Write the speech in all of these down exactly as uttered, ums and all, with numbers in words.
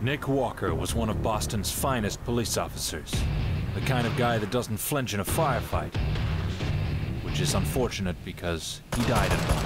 Nick Walker was one of Boston's finest police officers. The kind of guy that doesn't flinch in a firefight. Which is unfortunate because he died in one.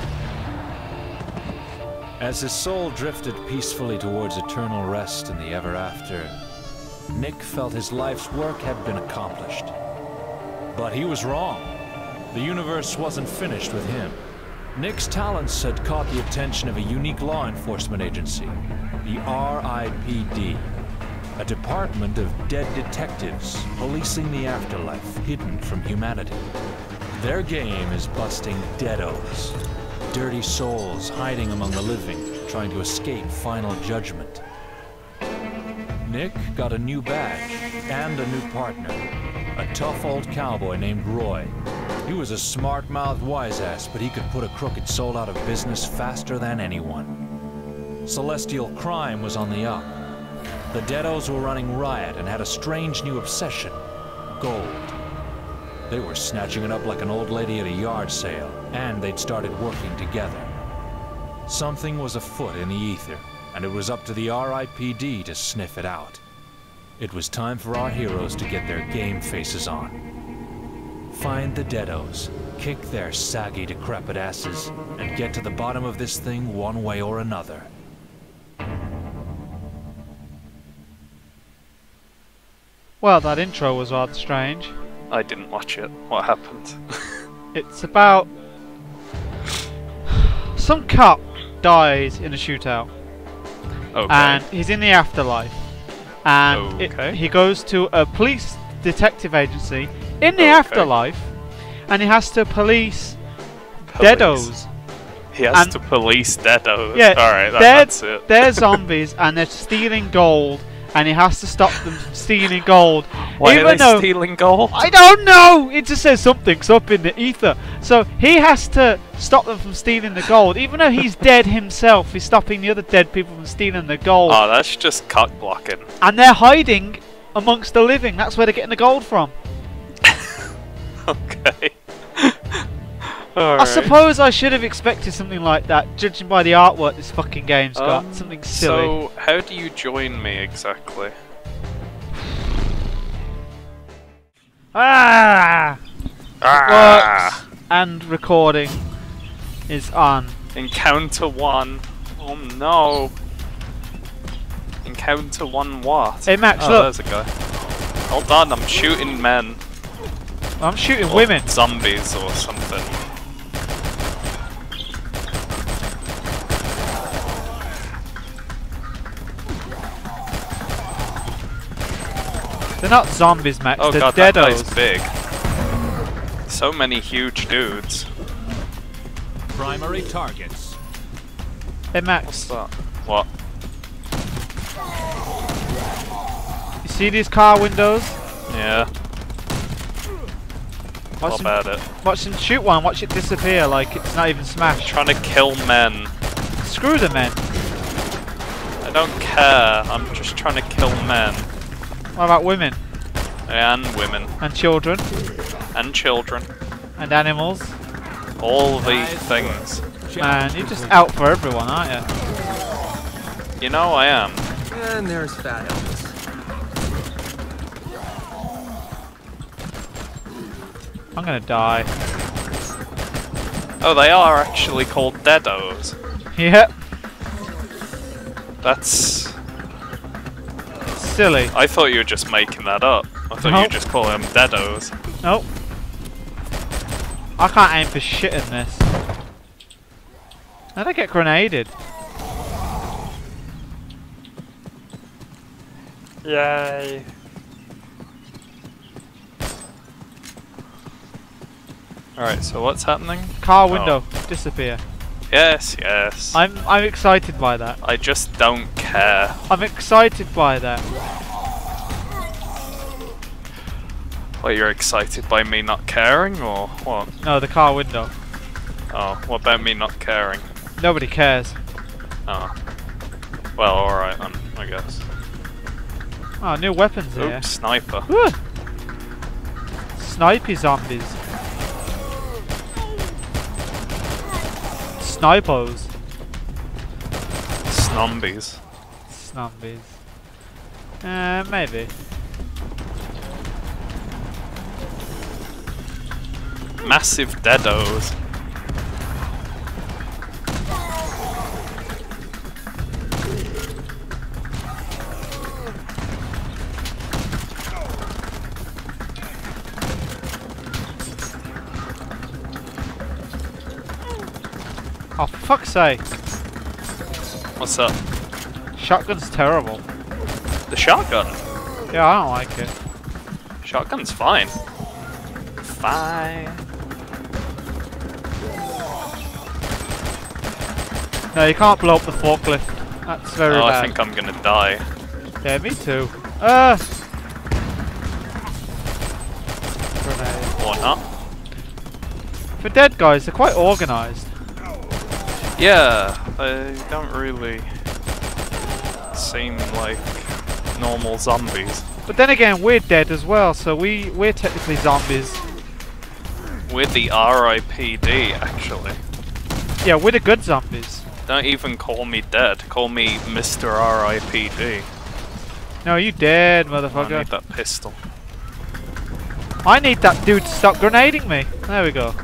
As his soul drifted peacefully towards eternal rest in the ever after, Nick felt his life's work had been accomplished. But he was wrong. The universe wasn't finished with him. Nick's talents had caught the attention of a unique law enforcement agency, the R I P D, a department of dead detectives policing the afterlife hidden from humanity. Their game is busting deados, dirty souls hiding among the living, trying to escape final judgment. Nick got a new badge and a new partner, a tough old cowboy named Roy. He was a smart-mouthed wise-ass, but he could put a crooked soul out of business faster than anyone. Celestial crime was on the up. The deados were running riot and had a strange new obsession: gold. They were snatching it up like an old lady at a yard sale, and they'd started working together. Something was afoot in the ether, and it was up to the R I P D to sniff it out. It was time for our heroes to get their game faces on. Find the deados, kick their saggy, decrepit asses, and get to the bottom of this thing one way or another. Well, that intro was rather strange. I didn't watch it. What happened? It's about... some cop dies in a shootout. Okay. And he's in the afterlife. And okay. it, he goes to a police detective agency in the okay. afterlife, and he has to police, police. deados. He has and to police deados. Yeah, Alright, that, they're, that's it. They're zombies, and they're stealing gold, and he has to stop them from stealing gold. Why even are they though, stealing gold? I don't know! It just says something's up in the ether. So he has to stop them from stealing the gold. Even though he's dead himself, he's stopping the other dead people from stealing the gold. Oh, that's just cock blocking. And they're hiding amongst the living. That's where they're getting the gold from. Okay. I right. suppose I should have expected something like that, judging by the artwork this fucking game's got. Um, Something silly. So, how do you join me exactly? Ah! Ah! Works and recording is on. Encounter one. Oh no. Encounter one what? Hey Max, oh, look. There's a guy. Hold on, I'm shooting men. I'm shooting Or women. Zombies or something. They're not zombies, Max. Oh they're god, that deados. guy's big. So many huge dudes. Primary targets. Hey What's Max, that? What? you see these car windows? Yeah. Watch What them, about it? watch them shoot one, watch it disappear like it's not even smashed. Trying to kill men. Screw the men. I don't care. I'm just trying to kill men. What about women? And women. And children? And children. And animals? All these things. Man, you're just out for everyone, aren't you? You know I am. And there's Fat Elvis. I'm gonna die. Oh, they are actually called deados. Yep. That's... Silly. I thought you were just making that up. I thought you Nope. were just calling them deados. Nope. I can't aim for shit in this. How'd I get grenaded? Yay. Alright, so what's happening? Car window. Disappear. Yes, yes. I'm I'm excited by that. I just don't care. I'm excited by that. Well, you're excited by me not caring, or what? No, the car window. Oh, what about me not caring? Nobody cares. Oh. Well, alright then, I guess. Oh, new weapons here. Oops, sniper. Woo! Snipey zombies. Snipos. Snumbies. Snumbies. Uh, maybe. Massive deados. Oh, for fuck's sake. What's up? Shotgun's terrible. The shotgun? Yeah, I don't like it. Shotgun's fine. Fine. No, you can't blow up the forklift. That's very oh, bad. I think I'm gonna die. Yeah, me too. Uh. Grenade. Or not. For dead guys, they're quite organised. Yeah, they don't really seem like normal zombies. But then again, we're dead as well, so we we're technically zombies. We're the R I P D actually. Yeah, we're the good zombies. Don't even call me dead. Call me Mister R I P D. No, you dead, I motherfucker. need that pistol. I need that dude to stop grenading me. There we go.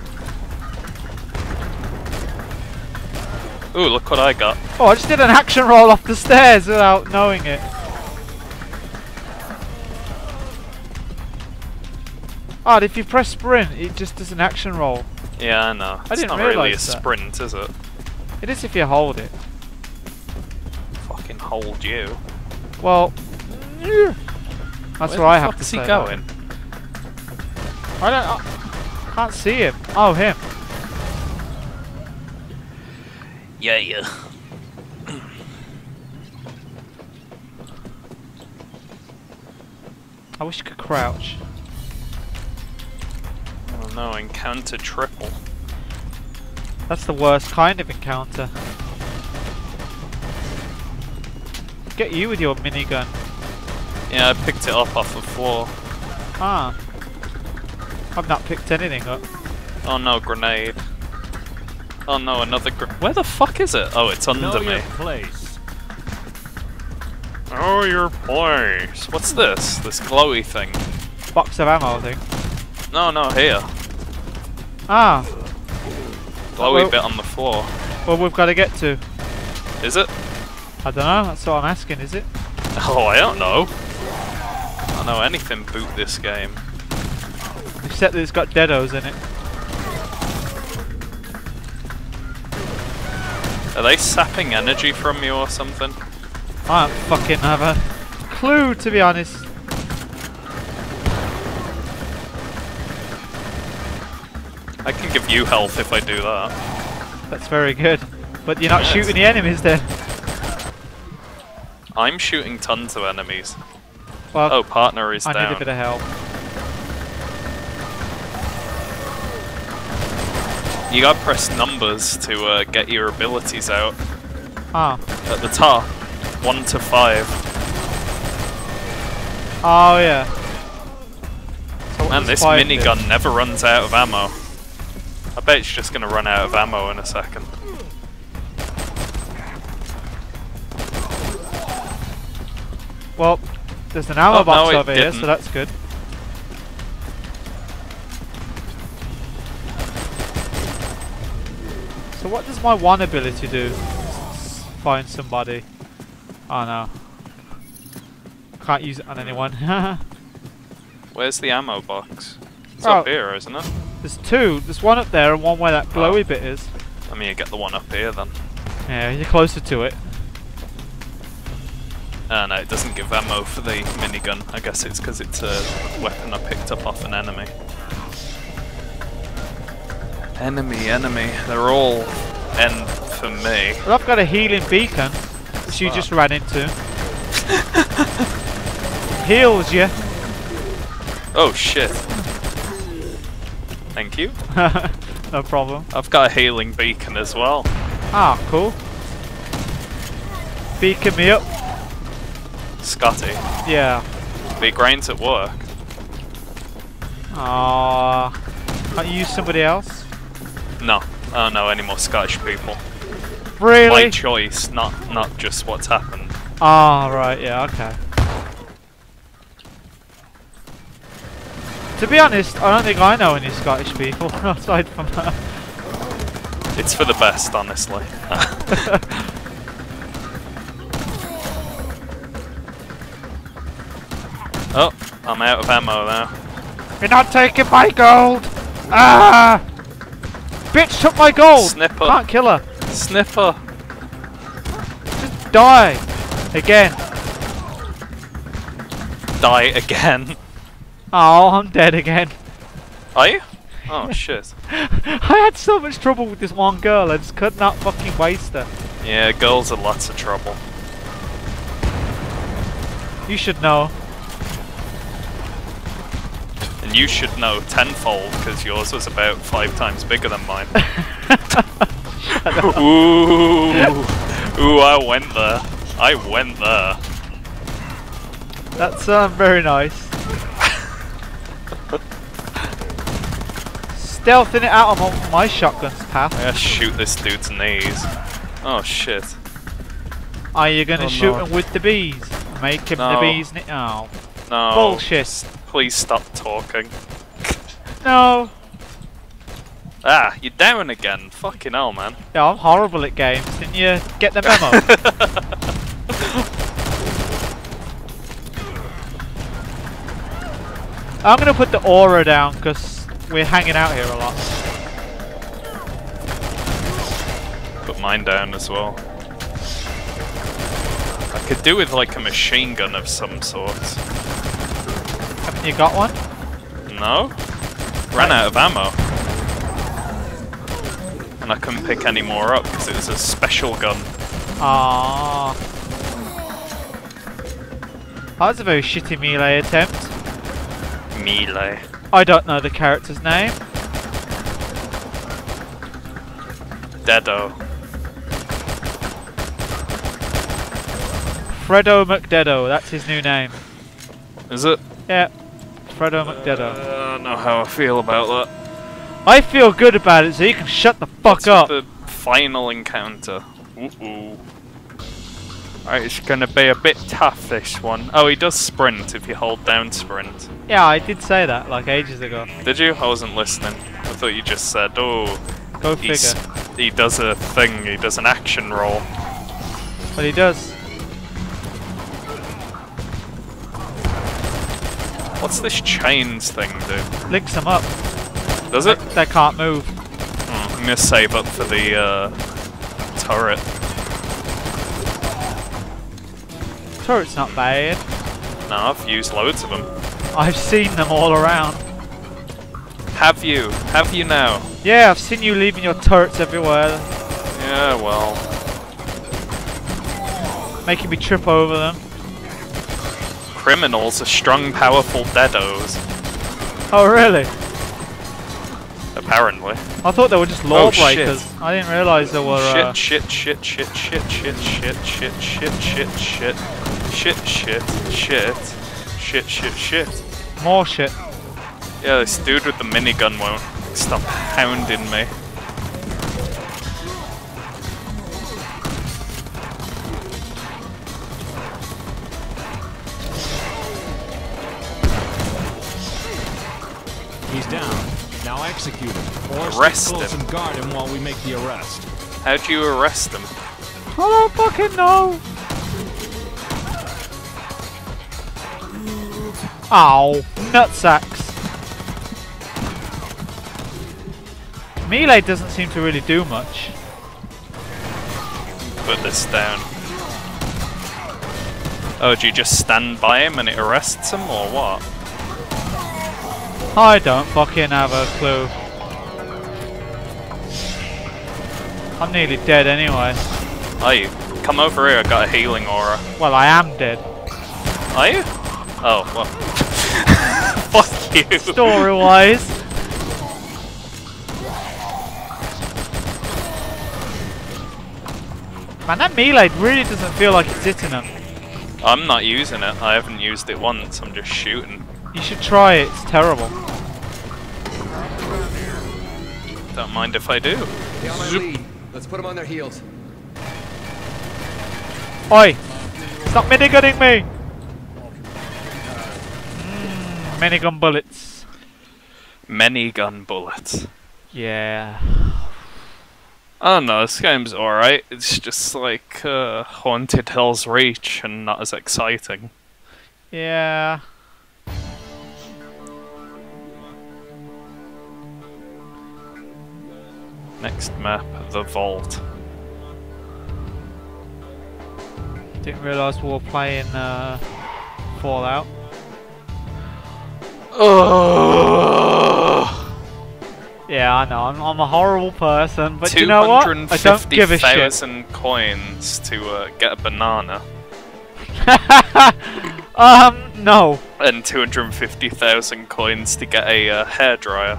Ooh, look what I got. Oh, I just did an action roll off the stairs without knowing it. Oh, if you press sprint, it just does an action roll. Yeah, I know. I It's didn't not really a realise that. sprint, is it? It is if you hold it. Fucking hold you. Well, yeah. That's Where what I the have to fuck's say. he going? I don't. I can't see him. Oh, him. Yeah, yeah. I wish you could crouch. Oh no, encounter triple. That's the worst kind of encounter. Get you with your minigun. Yeah, I picked it up off the floor. Ah. I've not picked anything up. Oh no, grenade. Oh no, another gr- Where the fuck is it? Oh, it's under Know me. your place. Oh, your place. What's this? This glowy thing? Box of ammo, I think. No, no, here. Ah. Glowy well- bit on the floor. Well, we've got to get to. Is it? I don't know. That's what I'm asking. Is it? Oh, I don't know. I don't know anything boot this game. Except that it's got deados in it. Are they sapping energy from you or something? I don't fucking have a clue, to be honest. I can give you health if I do that. That's very good. But you're not Yes. shooting the enemies then. I'm shooting tons of enemies. Well, Oh, partner is I down. need a bit of help. You gotta press numbers to uh, get your abilities out. Ah. At the top, one to five. Oh, yeah. So what Man, does this five do? minigun never runs out of ammo. I bet it's just gonna run out of ammo in a second. Well, there's an ammo Oh, box no, it over here, didn't. so that's good. So what does my one ability do? S- Find somebody. Oh no. Can't use it on anyone. Where's the ammo box? It's Oh. up here, isn't it? There's two. There's one up there and one where that glowy Oh. bit is. I mean, you get the one up here then. Yeah, you're closer to it. Uh, no, it doesn't give ammo for the minigun. I guess it's because it's a weapon I picked up off an enemy. Enemy, enemy. They're all end for me. Well, I've got a healing beacon, which you that? just ran into. Heals you. Oh shit. Thank you. No problem. I've got a healing beacon as well. Ah, cool. Beacon me up. Scotty. Yeah. Big grains at work. Ah. Can't you use somebody else? No. I don't know any more Scottish people. Really? By choice, not not just what's happened. Ah, right. Yeah. Okay. To be honest, I don't think I know any Scottish people aside from that. It's for the best, honestly. Oh, I'm out of ammo now. You're not taking my gold! Ah! Bitch took my gold! Snipper. Can't kill her. Snipper. Just die. Again. Die again. Oh, I'm dead again. Are you? Oh shit. I had so much trouble with this one girl, I just could not fucking waste her. Yeah, girls are lots of trouble. You should know. And you should know tenfold, because yours was about five times bigger than mine. Ooh, ooh, I went there. I went there. That's um, very nice. Stealthing it out on my shotgun's path. I gotta shoot this dude's knees. Oh shit. Are you gonna Oh, shoot no. him with the bees? Make him No. the bees. Ni oh, No. bullshit. Please stop talking. No. Ah, you're down again. Fucking hell, man. Yeah, I'm horrible at games. Didn't you get the memo? I'm gonna put the aura down because we're hanging out here a lot. Put mine down as well. I could do with like a machine gun of some sort. Haven't you got one? No? Ran out of ammo. And I couldn't pick any more up because it was a special gun. Ah. That was a very shitty melee attempt. Melee. I don't know the character's name. Deado. Fredo McDedo, that's his new name. Is it? Yeah, Fredo McDedo. Uh, I don't know how I feel about that. I feel good about it, so you can shut the fuck What's up. with the final encounter? Ooh ooh. Alright, it's gonna be a bit tough, this one. Oh, he does sprint if you hold down sprint. Yeah, I did say that like ages ago. Did you? I wasn't listening. I thought you just said, oh, Go he's, figure. he does a thing, he does an action roll. But he does. What's this chains thing do? Links them up. Does it? They can't move. Hmm, I'm gonna save up for the uh, turret. Turret's not bad. No, I've used loads of them. I've seen them all around. Have you? Have you now? Yeah, I've seen you leaving your turrets everywhere. Yeah, well. Making me trip over them. Criminals are strong, powerful deados. Oh really? Apparently. I thought they were just Oh, lawbreakers. shit. I didn't realise they were uh, Shit, shit, shit, shit, shit, shit, shit, shit, shit, shit, shit, shit, shit, shit, shit, shit. more shit. Yeah, this dude with the minigun won't stop hounding me. He's down. Now execute him. Or Arrest stay close him. and guard him while we make the arrest. How'd you arrest him? I don't fucking know. Ow, nutsacks. Melee doesn't seem to really do much. Put this down. Oh, do you just stand by him and it arrests him, or what? I don't fucking have a clue. I'm nearly dead anyway. Are you? Come over here, I got a healing aura. Well, I am dead. Are you? Oh, well. Fuck you. Story-wise. Man, that melee really doesn't feel like it's hitting him. I'm not using it. I haven't used it once. I'm just shooting. You should try it, it's terrible. Don't mind if I do. They on my lead. Let's put them on their heels. Oi! Stop minigunning me! Mm, minigun bullets. Many gun bullets. Yeah. I don't know, this game's alright. It's just like uh, Haunted Hill's Reach and not as exciting. Yeah. Next map, the Vault. Didn't realise we were playing uh, Fallout. Oh. Yeah, I know. I'm, I'm a horrible person, but you know what? I don't give a shit. two hundred fifty thousand coins to uh, get a banana. um, no. And two hundred fifty thousand coins to get a uh, hairdryer.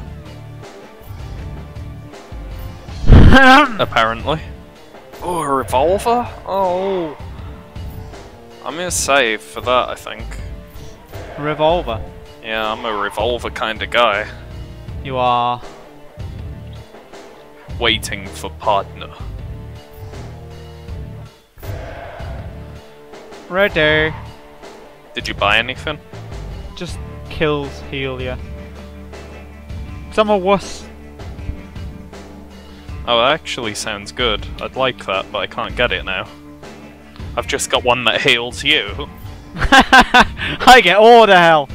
Apparently. Oh, a revolver? Oh. I'm gonna save for that, I think. Revolver? Yeah, I'm a revolver kind of guy. You are. Waiting for partner. Ready. Did you buy anything? Just kills heal ya. Some a wuss. Oh, that actually sounds good. I'd like that, but I can't get it now. I've just got one that heals you. I get all the hell.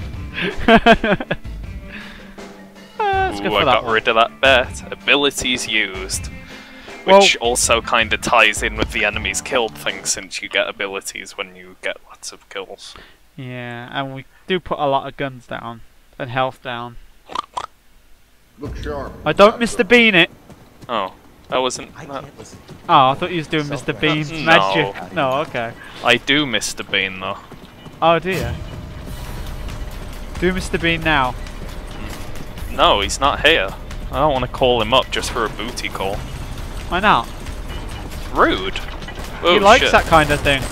uh, Ooh, I got one. rid of that bet. Abilities used. Well, which also kind of ties in with the enemies killed thing, since you get abilities when you get lots of kills. Yeah, and we do put a lot of guns down and health down. Look sharp. I don't Mister Bean it. Oh, that wasn't. I that. can't listen. Oh, I thought you was doing Mister Bean's No. magic. No, okay. I do Mister Bean though. Oh, do you? Do Mister Bean now. No, he's not here. I don't want to call him up just for a booty call. Why not? Rude. Oh, he likes shit. that kind of thing.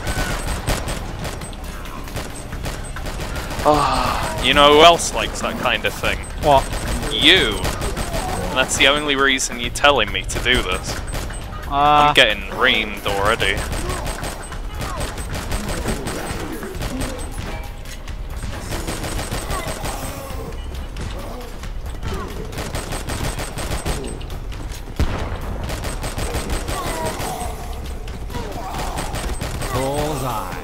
Ah, you know who else likes that kind of thing? What? You. And that's the only reason you're telling me to do this. Uh, I'm getting reamed already. Bullseye.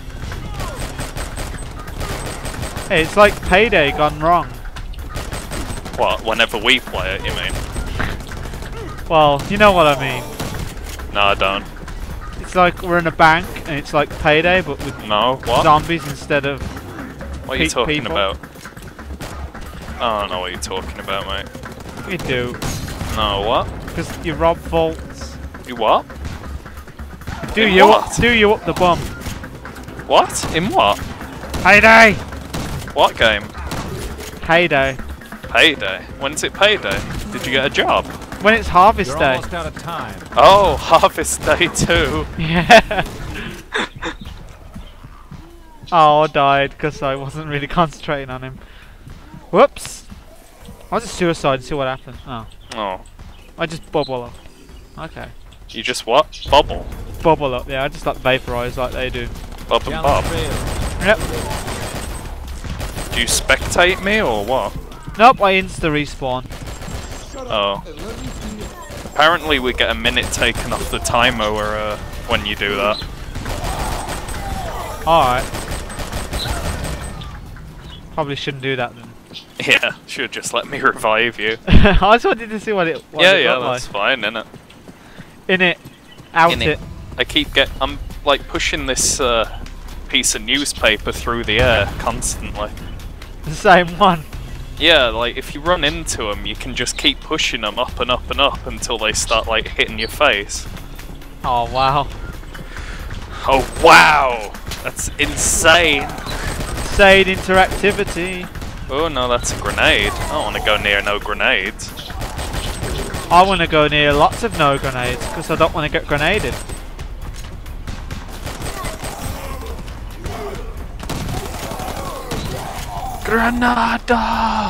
Hey, it's like Payday gone wrong. What, whenever we play it, you mean? Well, you know what I mean. No, I don't. It's like we're in a bank and it's like Payday, but with No, what? zombies instead of What are you pe talking people. about? I don't know what you're talking about, mate. You do. No, what? Because you rob vaults. You what? Do In you what? up, do you up the bum? What? In what? Payday! What game? Payday. Payday. When's it payday? Did you get a job? When it's Harvest You're Day. almost out of time. Oh, Harvest Day too. Yeah. Oh, I died because I wasn't really concentrating on him. Whoops. I'll just suicide and see what happens. Oh. Oh. I just bubble up. Okay. You just what? Bubble? Bubble up, yeah. I just like vaporize like they do. Bub and bob. Yep. Do you spectate me or what? Nope, I insta respawn. Oh. Apparently we get a minute taken off the timer where, uh, when you do that. Alright. Probably shouldn't do that then. Yeah, should just let me revive you. I just wanted to see what it what yeah, it yeah, looked that's like. fine, innit? In it. Out In it. it. I keep get. I'm like pushing this uh, piece of newspaper through the air constantly. The same one. Yeah, like if you run into them, you can just keep pushing them up and up and up until they start like hitting your face. Oh wow. Oh wow, that's insane. Insane interactivity. Oh no, that's a grenade. I don't want to go near no grenades. I want to go near lots of no grenades because I don't want to get grenaded. Granada!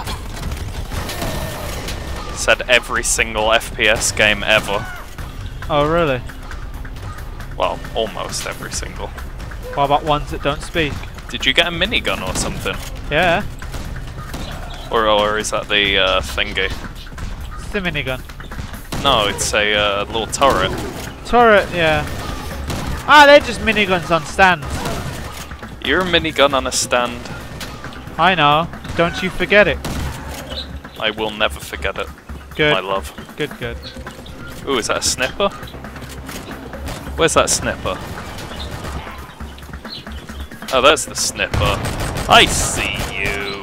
Said every single F P S game ever. Oh really? Well, almost every single. What about ones that don't speak? Did you get a minigun or something? Yeah. Or, or is that the uh, thingy? It's the minigun. No, it's a uh, little turret. Turret, yeah. Ah, they're just miniguns on stands. You're a minigun on a stand. I know. Don't you forget it. I will never forget it. Good. My love. Good, good. Ooh, is that a snipper? Where's that snipper? Oh, there's the snipper. I see you.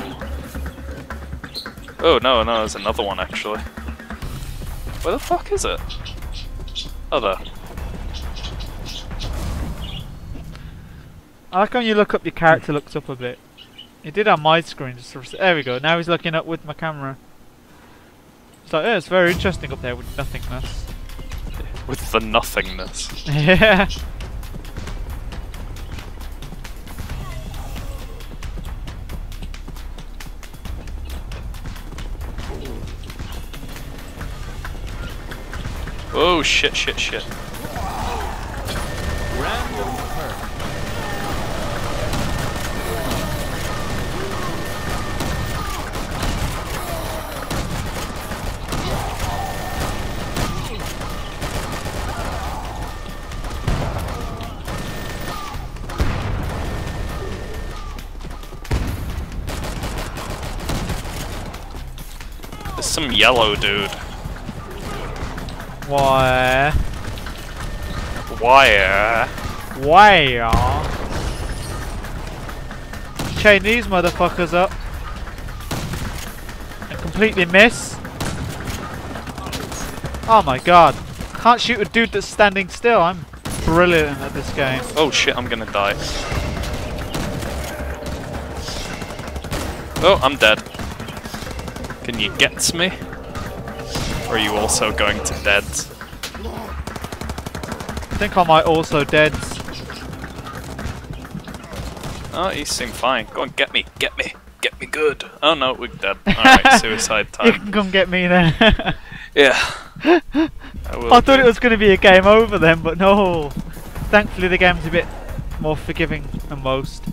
Oh, no, no, there's another one actually. Where the fuck is it? Oh, there. I like when you look up, your character looks up a bit. He did on my screen. Just sort of, there we go. Now he's looking up with my camera. It's like, oh, it's very interesting up there with nothingness. With the nothingness. Yeah. Oh shit, shit, shit. Random perk. There's some yellow dude. Why? Wire. Why? Chain these motherfuckers up. And completely miss. Oh my god. Can't shoot a dude that's standing still. I'm brilliant at this game. Oh shit, I'm gonna die. Oh, I'm dead. Can you get me? Or are you also going to deads? I think I might also dead. Oh, you seem fine. Go on, get me, get me, get me good. Oh no, we're dead. Alright, suicide You time. can come get me then. Yeah. I, I thought it was going to be a game over then, but no. Thankfully the game's a bit more forgiving than most.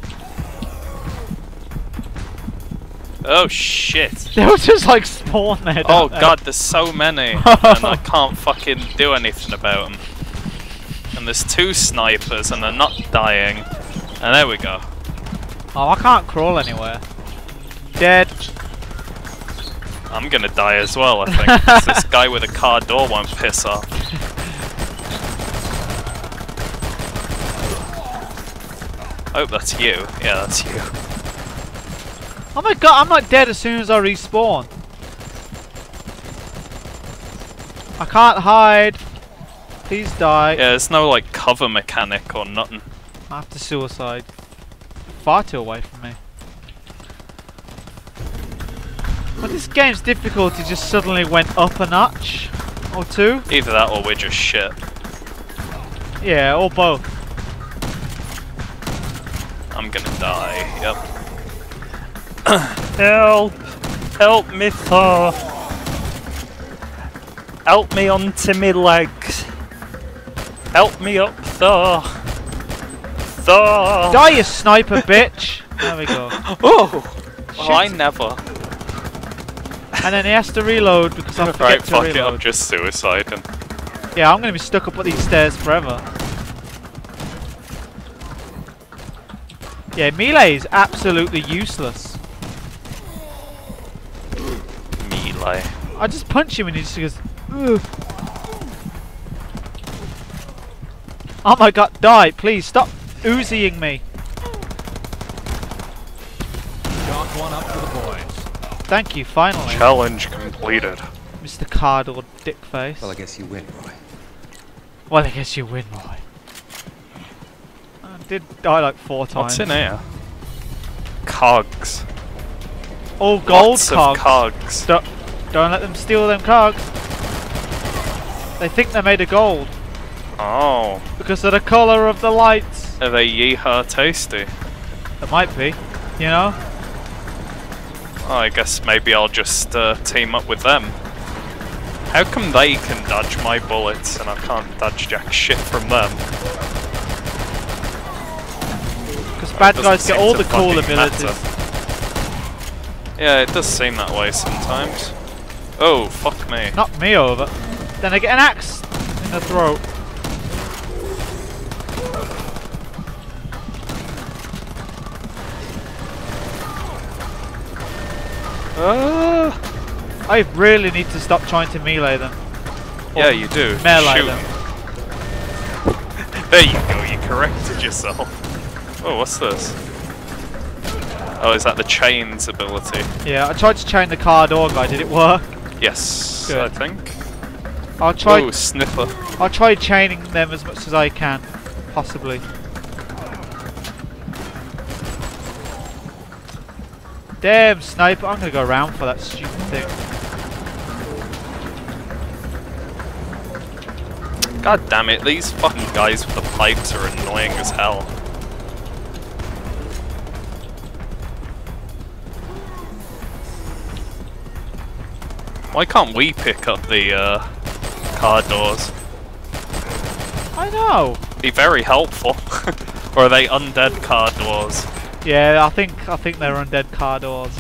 Oh shit. They'll just like spawn there. Oh don't they? god, there's so many. And I can't fucking do anything about them. And there's two snipers and they're not dying. And there we go. Oh, I can't crawl anywhere. Dead. I'm gonna die as well, I think. 'Cause this guy with a car door won't piss off. Oh, that's you. Yeah, that's you. Oh my god, I'm not dead as soon as I respawn. I can't hide. Please die. Yeah, there's no like cover mechanic or nothing. I have to suicide. Far too away from me. But this game's difficulty just suddenly went up a notch or two. Either that or we're just shit. Yeah, or both. I'm gonna die, yep. Help! Help me, Thor! Help me onto me legs! Help me up, Thor! Thor! Die, you sniper bitch! There we go. Oh! Well, Shit. I never. And then he has to reload because I forget Right, to fuck it, reload. I'm just suiciding. Yeah, I'm gonna be stuck up at these stairs forever. Yeah, melee is absolutely useless. Melee. I just punch him and he just goes, ugh. Oh my god, die, please, stop Uziing me. Chalk one up for the boys. Thank you, finally. Challenge completed. Mister Cardboard Dickface. Well, I guess you win, Roy. Well, I guess you win, Roy. I did die like four times. What's in here? Cogs. All gold Lots cogs. of cogs. Don't, don't let them steal them cogs. They think they're made of gold Oh. because of the colour of the lights. Are they yeehaw tasty? It might be, you know? Oh, I guess maybe I'll just uh, team up with them. How come they can dodge my bullets and I can't dodge jack shit from them? Because bad Doesn't guys get seem all to the cool fucking abilities. matter. Yeah, it does seem that way sometimes. Oh, fuck me. Knock me over. Then I get an axe in the throat. Uh, I really need to stop trying to melee them. yeah, you do. Melee Shoot. them. There you go, you corrected yourself. Oh, what's this? Oh, is that the chains ability? Yeah, I tried to chain the car door guy. Did it work? Yes, Good. I think. I'll try. Oh, sniffer. I'll try chaining them as much as I can, possibly. Damn sniper! I'm gonna go around for that stupid thing. God damn it, these fucking guys with the pipes are annoying as hell. Why can't we pick up the uh, car doors? I know. Be very helpful. Or are they undead car doors? Yeah, I think I think they're undead car doors.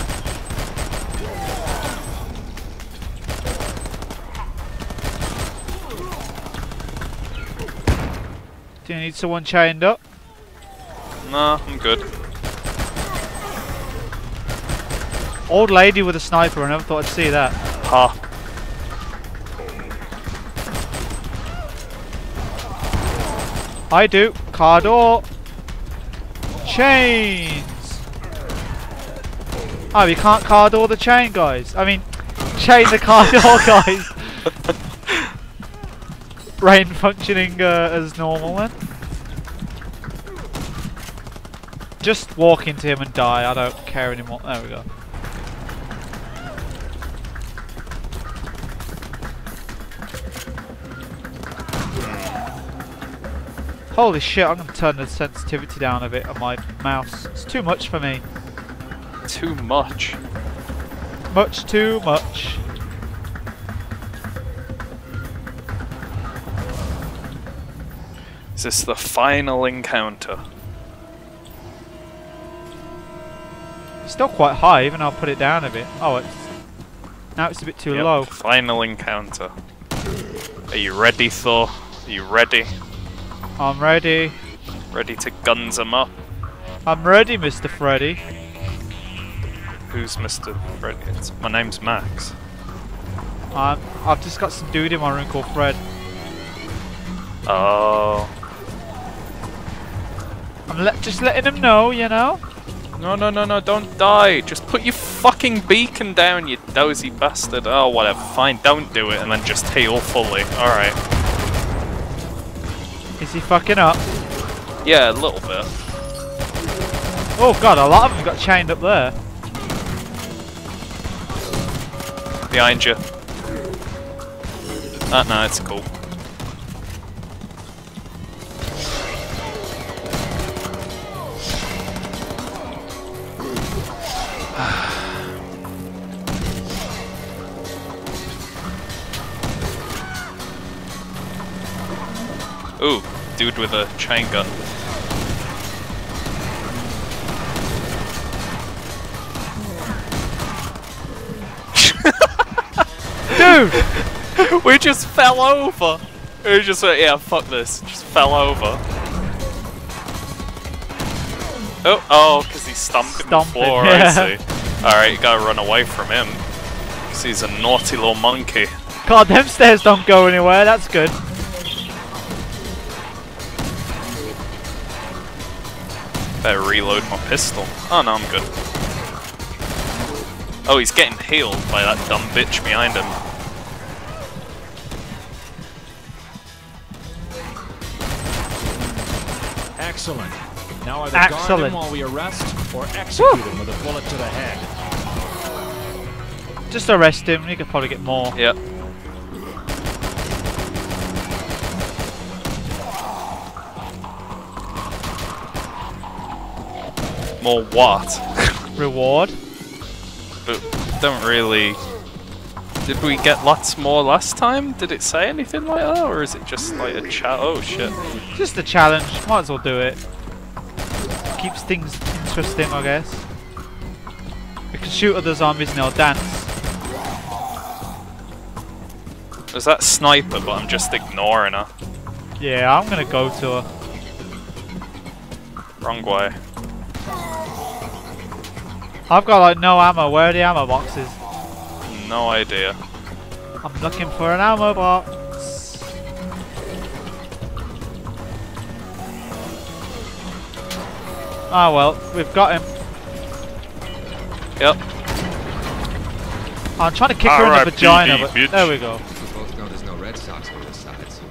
Do you need someone chained up? Nah, I'm good. Old lady with a sniper. I never thought I'd see that. Ha. I do. Car door. Chains. Oh, you can't car door the chain, guys. I mean, chain the car door, guys. Brain functioning uh, as normal then. Just walk into him and die. I don't care anymore. There we go. Holy shit, I'm going to turn the sensitivity down a bit on my mouse. It's too much for me. Too much. Much too much. Is this the final encounter? It's still quite high, even though I'll put it down a bit. Oh, it's now it's a bit too Yep, low. Final encounter. Are you ready, Thor? Are you ready? I'm ready. Ready to guns 'em up? I'm ready, Mister Freddy. Who's Mister Freddy? It's, my name's Max. Um, I've just got some dude in my room called Fred. Oh. I'm le just letting him know, you know? No, no, no, no, don't die. Just put your fucking beacon down, you dozy bastard. Oh, whatever. Fine, don't do it and then just heal fully. Alright. Is he fucking up? Yeah, a little bit. Oh god, a lot of them got chained up there. Behind you. Ah, no, it's cool. Ooh, dude with a chain gun. Dude! We just fell over! We just went, yeah, fuck this. Just fell over. Oh, oh, because he's stomping the Stomping, floor, yeah. I see. Alright, you gotta run away from him. Because he's a naughty little monkey. God, them stairs don't go anywhere, that's good. Better reload my pistol. Oh no, I'm good. Oh, he's getting healed by that dumb bitch behind him. Excellent. Now either Excellent. guard him while we arrest, or execute him with a bullet to the head. Just arrest him, you could probably get more. Yep. More what? Reward. But don't really... Did we get lots more last time? Did it say anything like that? Or is it just like a chat? Oh shit. Just a challenge, might as well do it. Keeps things interesting, I guess. can shoot other zombies and they'll dance. There's that sniper, but I'm just ignoring her. Yeah, I'm gonna go to her. Wrong way. I've got like no ammo. Where are the ammo boxes? No idea. I'm looking for an ammo box. Ah well, we've got him. Yep. I'm trying to kick her in the R I P D, vagina, but bitch. there we go. We both know there's no Red Sox on this side. So.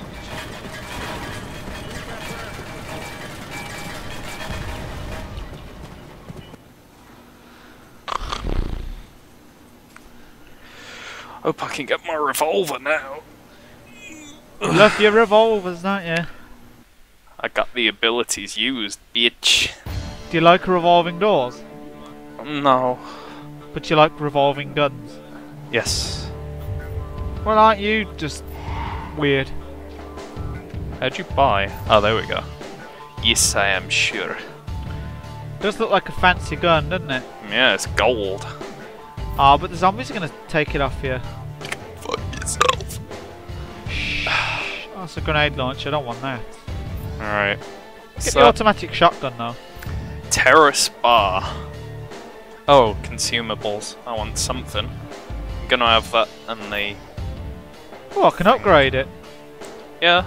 Hope I can get my revolver now. You love your revolvers, don't you? I got the abilities used, bitch. Do you like revolving doors? No. But you like revolving guns? Yes. Well, aren't you just weird? How'd you buy? Oh, there we go. Yes, I am sure. Does look like a fancy gun, doesn't it? Yeah, it's gold. Ah, but the zombies are gonna take it off you. Fuck yourself. Oh, that's a grenade launcher. I don't want that. Alright. Get the automatic shotgun though. Terrace bar. Oh, consumables. I want something. I'm gonna have that and the... Oh, I can upgrade it. Yeah.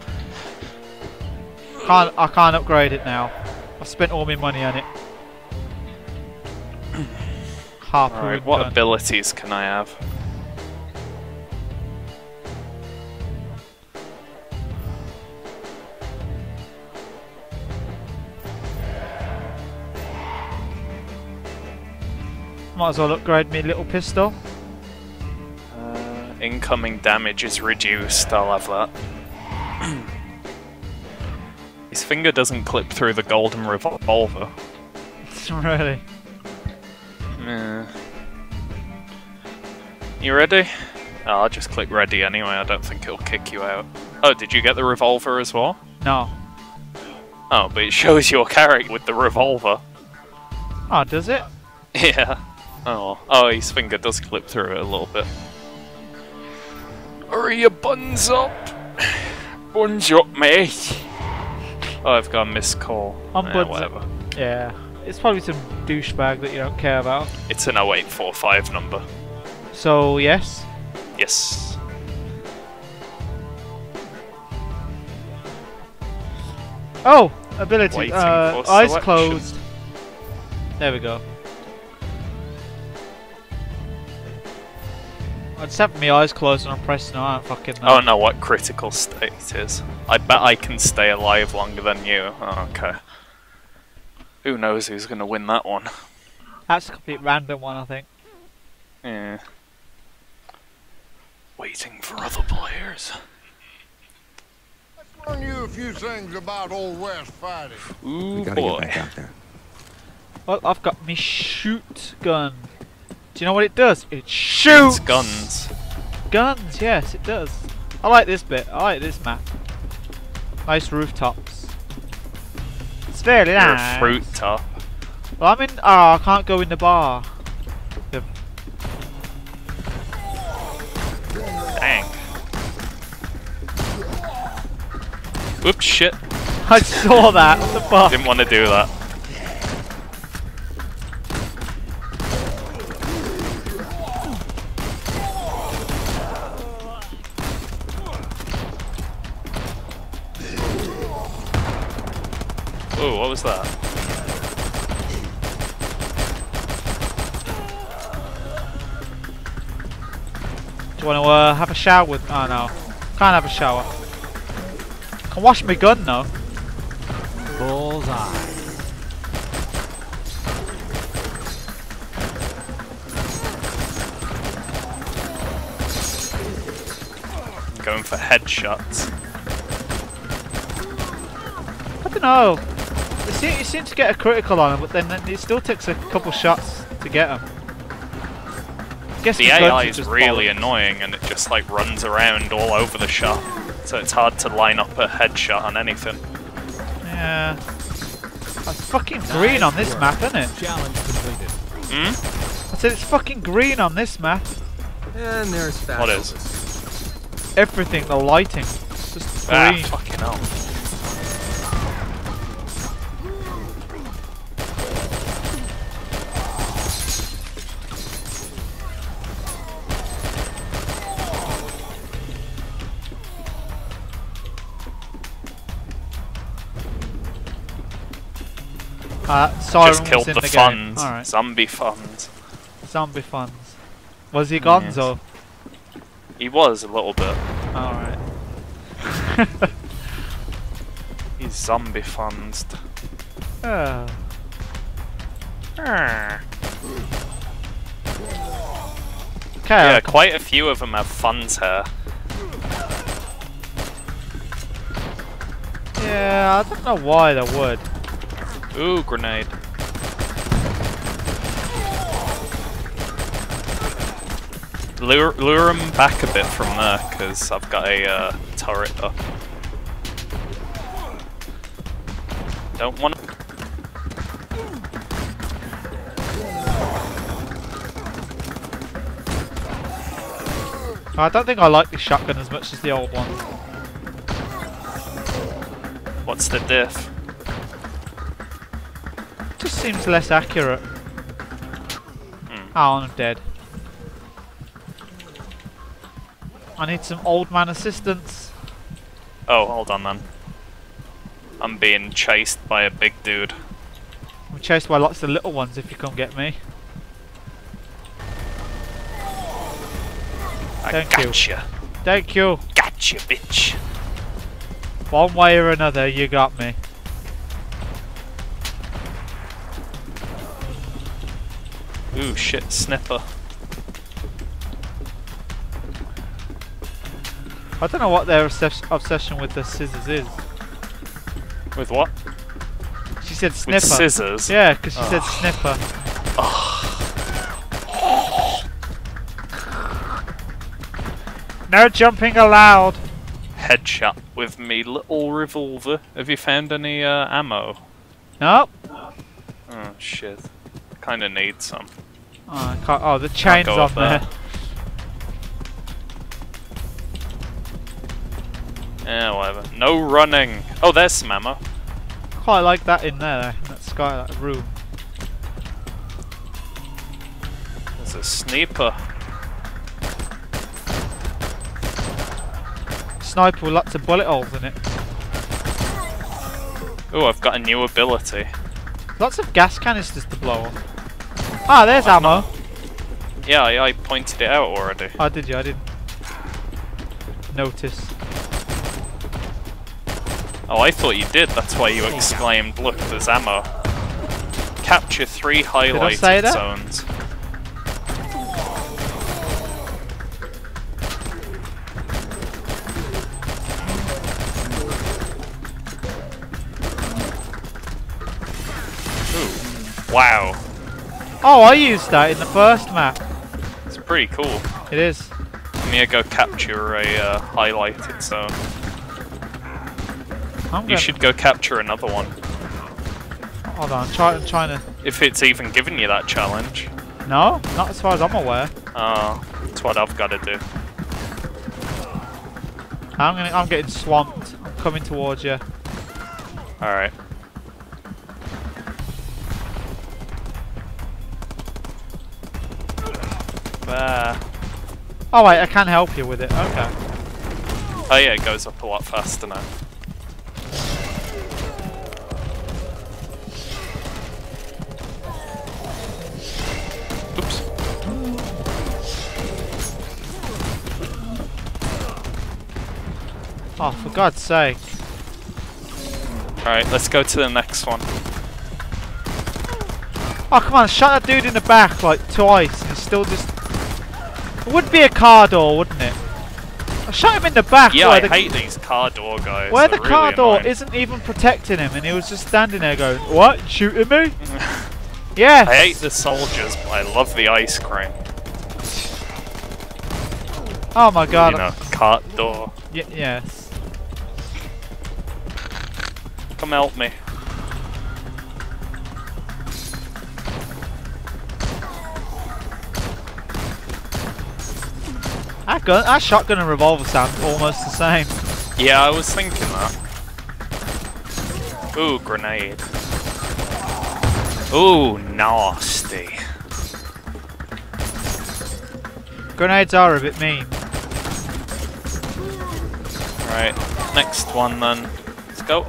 Can't I can't upgrade it now. I've spent all my money on it. Harpoon Alright, what gun. abilities can I have? Might as well upgrade me little pistol. Uh, incoming damage is reduced, I'll have that. His finger doesn't clip through the golden revolver. Really? Yeah. You ready? Oh, I'll just click ready anyway, I don't think it'll kick you out. Oh, did you get the revolver as well? No. Oh, but it shows your character with the revolver. Oh, does it? Yeah. Oh, oh, his finger does clip through it a little bit. Hurry your buns up! Buns up, mate! Oh, I've got a missed call. I'm eh, buns whatever. up. Yeah. It's probably some douchebag that you don't care about. It's an oh eight four five number. So, yes? Yes. Oh! Ability. Waiting Uh, for eyes selection. closed. There we go. I just have my eyes closed and I'm pressing. I don't fucking know. I don't know what critical state is. I bet I can stay alive longer than you. Oh, okay. Who knows who's going to win that one? That's a complete random one, I think. Yeah. Waiting for other players. Let's learn you a few things about Old West fighting. Ooh, We gotta boy. get back out there. Well, I've got me shoot gun. Do you know what it does? It shoots! It's guns. Guns, yes, it does. I like this bit. I like this map. Nice rooftops. It's fairly You're nice. a fruit top. Well, I'm in. Oh, I can't go in the bar. The Dang. Whoops, shit. I saw that. What the fuck? Didn't want to do that. Oh, what was that? Do you want to uh, have a shower with? Oh no, can't have a shower. Can wash my gun though. Bullseye. I'm going for headshots. I don't know. You seem, you seem to get a critical on him, but then, then it still takes a couple shots to get him. Guess The my A guns I are is just really bollocks. annoying and it just like runs around all over the shop. So it's hard to line up a headshot on anything. Yeah. That's fucking green on this map, isn't it? Challenge completed. Hmm? I said it's fucking green on this map. And there's fast. What is? Everything, the lighting. It's just Ah, green. fucking hell. Uh, Siren Just killed was in the, the, funds. game. Alright. Zombie funds. Zombie funds. Was he Gonzo? He was a little bit. Alright. He's zombie funds. Oh. Yeah, Okay. quite a few of them have funds here. Yeah, I don't know why they would. Ooh, grenade. Lure, lure him back a bit from there, because I've got a uh, turret up. Don't want to... I don't think I like this shotgun as much as the old one. What's the diff? Just seems less accurate. Hmm. Oh, I'm dead. I need some old man assistance. Oh, hold on then. I'm being chased by a big dude. I'm chased by lots of little ones if you come get me. I Thank you. gotcha. Thank you. Gotcha, bitch. One way or another, you got me. Ooh, shit, snipper. I don't know what their obsess obsession with the scissors is. With what? She said With snipper. scissors? Yeah, because she Oh. said snipper. No jumping allowed. Headshot with me little revolver. Have you found any uh, ammo? Nope. Oh shit. Kinda need some. Oh, I can't, oh the chain's go on up there. there. Yeah, whatever. No running! Oh, there's some ammo. Quite like that in there, in that sky, that room. There's a sniper. Sniper with lots of bullet holes in it. Oh, I've got a new ability. Lots of gas canisters to blow up. Ah, there's ammo. Yeah, I, I pointed it out already. Oh, did you? I didn't notice. Oh, I thought you did. That's why you exclaimed, look, there's ammo. Capture three highlighted say that? zones. Ooh. Wow. Oh, I used that in the first map. It's pretty cool. It is. I'm gonna go capture a uh, highlighted zone. I'm You gonna, should go capture another one. Hold on, try, I'm trying to. If it's even giving you that challenge. No, not as far as I'm aware. Oh, that's what I've got to do. I'm gonna. I'm getting swamped. I'm coming towards you. Alright. Ah. Oh wait, I can help you with it. Okay. Oh yeah, it goes up a lot faster now. Oops. Oh, for God's sake. Alright, let's go to the next one. Oh, come on, shot that dude in the back like twice and he's still just... It would be a car door, wouldn't it? I shot him in the back Yeah, where I the, hate these car door guys. where the They're car really door annoying. isn't even protecting him and he was just standing there going, what? Shooting me? Yes! I hate the soldiers, but I love the ice cream. Oh my God. You know, cart door. Y yes. Come help me. Our, gun, our shotgun and revolver sound almost the same. Yeah, I was thinking that. Ooh, grenade. Ooh, nasty. Grenades are a bit mean. Right, next one then. Let's go.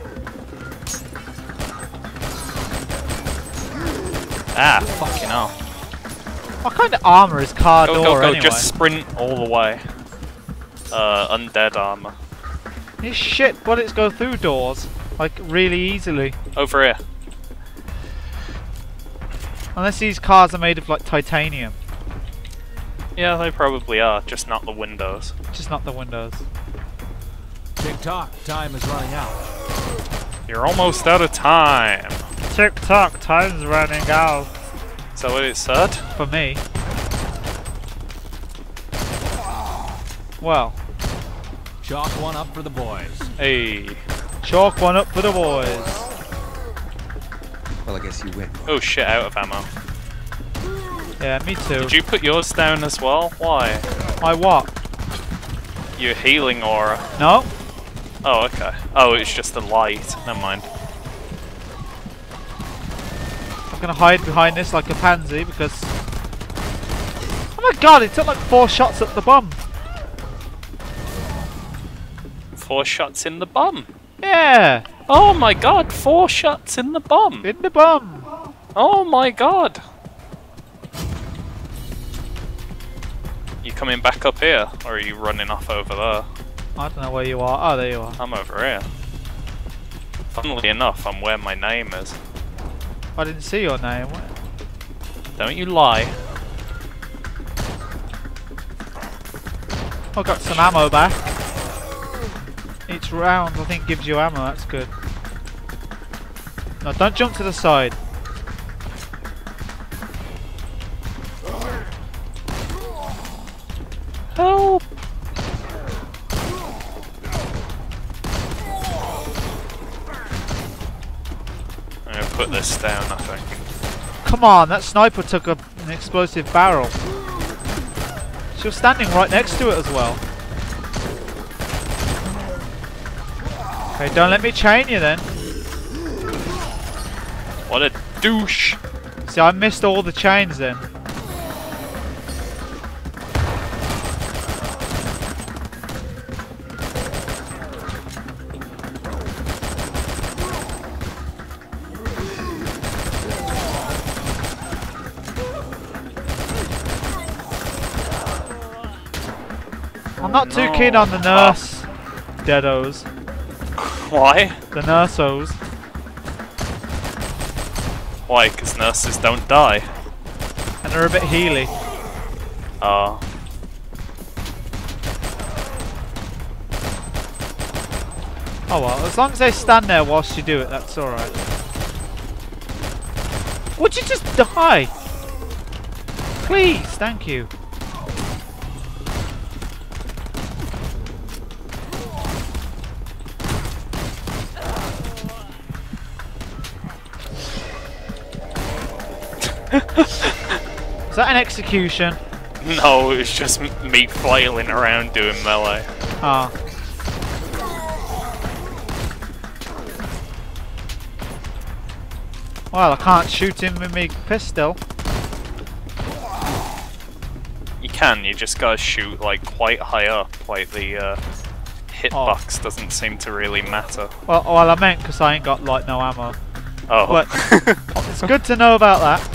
Ah, fucking hell. What kind of armor is car Go, door go, go, anyway? just sprint all the way. Uh, undead armor. This shit bullets go through doors, like, really easily. Over here. Unless these cars are made of, like, titanium. Yeah, they probably are, just not the windows. Just not the windows. Tick tock, time is running out. You're almost out of time. Tick tock, time's running out. Is that what it said? For me. Well. Chalk one up for the boys. Hey. Chalk one up for the boys. Well, I guess you win. Oh shit, out of ammo. Yeah, me too. Did you put yours down as well? Why? My what? Your healing aura. No? Oh, okay. Oh, it's just a light. Never mind. I'm gonna hide behind this like a pansy because... Oh my god, it took like four shots at the bum. Four shots in the bum. Yeah! Oh my god, four shots in the bum. In the bum. Oh my god. You coming back up here, or are you running off over there? I don't know where you are. Oh, there you are. I'm over here. Funnily enough, I'm where my name is. I didn't see your name. Don't you lie. I got some ammo back. Each round, I think, gives you ammo. That's good. No, don't jump to the side. Help! I'm gonna put this down, I think. Come on, that sniper took a, an explosive barrel. She was standing right next to it as well. Okay, don't let me chain you then. What a douche! See, I missed all the chains then. I'm not too No. keen on the nurse deados. Why? The nursos. Why? Because nurses don't die. And they're a bit healy. Oh. Oh well, as long as they stand there whilst you do it, that's alright. Would you just die? Please, thank you. Is that an execution? No, it was just m- me flailing around doing melee. Ah. Well, I can't shoot him with my pistol. You can, you just gotta shoot like quite high up, like the uh, hitbox doesn't seem to really matter. Well, well I meant because I ain't got like no ammo. Oh. But it's good to know about that.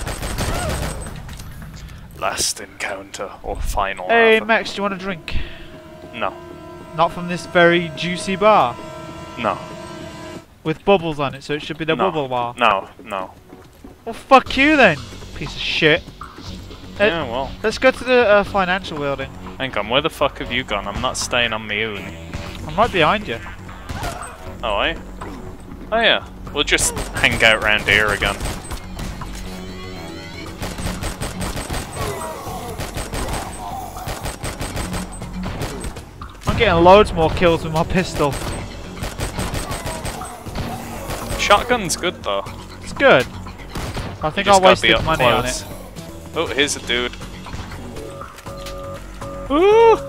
Last encounter, or final Hey rather. Max, do you want a drink? No. Not from this very juicy bar. No. With bubbles on it, so it should be the No. bubble bar. No, no. Well, fuck you then, piece of shit. Uh, Yeah, well. Let's go to the uh, financial building. Hang on, where the fuck have you gone? I'm not staying on my own. I'm right behind you. Oh, eh? Oh yeah. We'll just hang out round here again. I'm getting loads more kills with my pistol. Shotgun's good though. It's good. I think You I just gotta be wasted up money on close. it. Oh, here's a dude. Ooh!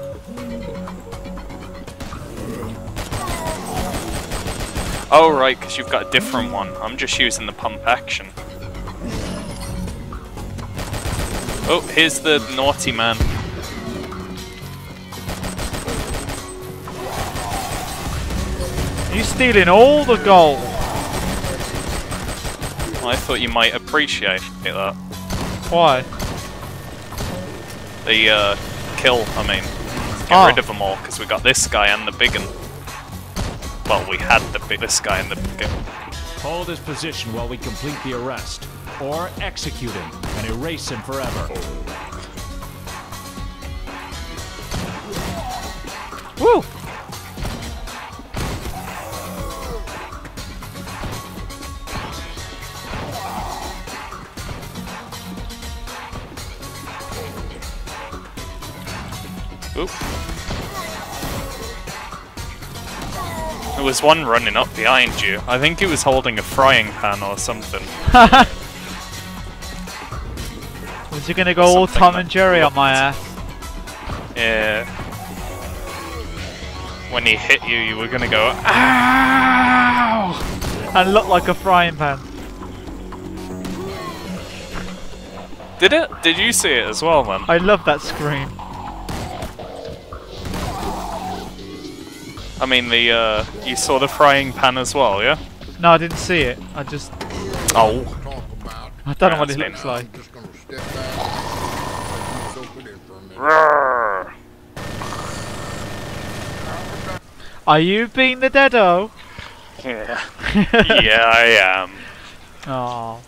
Oh right, because you've got a different one. I'm just using the pump action. Oh, here's the naughty man. You're stealing all the gold. Well, I thought you might appreciate that. Why? The uh, kill, I mean. Get Oh. rid of them all, because we got this guy and the big one. Well, we had the big, this guy and the big one. Hold his position while we complete the arrest, or execute him and erase him forever. Woo! Oop. There was one running up behind you. I think he was holding a frying pan or something. Was you gonna go all Something Tom that and Jerry on my looked- ass? Yeah. When he hit you, you were gonna go, ow! And look like a frying pan. Did it? Did you see it as well, man? I love that scream. I mean, the uh, you saw the frying pan as well, yeah? No, I didn't see it. I just, Oh. Talk about. I don't know what That's it been- looks like. I'm just gonna step back. Soak it in for a minute. Roar. Are you being the deado? Yeah. Yeah, I am. Oh.